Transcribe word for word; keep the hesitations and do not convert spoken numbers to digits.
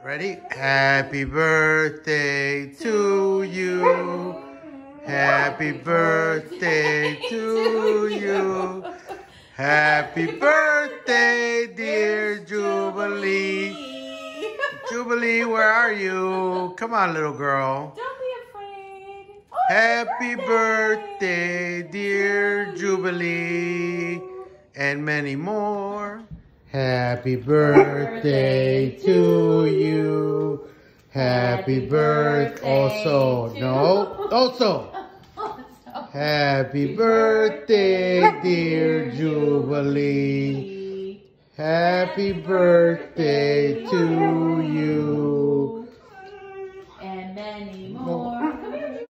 Ready? Happy birthday to you. Happy birthday to you. Happy birthday, dear Jubilee. Jubilee, where are you? Come on, little girl. Don't be afraid. Happy birthday, dear Jubilee, and many more. Happy birthday to you. Happy birthday. Also, no, also. Happy birthday, dear Jubilee. Happy birthday to you.